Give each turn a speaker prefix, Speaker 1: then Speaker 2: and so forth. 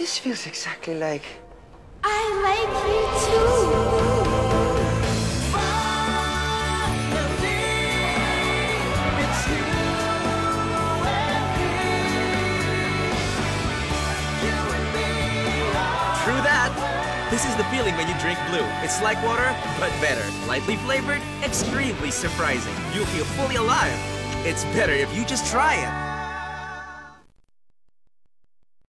Speaker 1: This feels exactly like...
Speaker 2: I like you too.
Speaker 3: True that. This is the feeling when you drink Blue. It's like water, but better. Lightly flavored, extremely surprising. You'll feel fully alive. It's better if you just try it.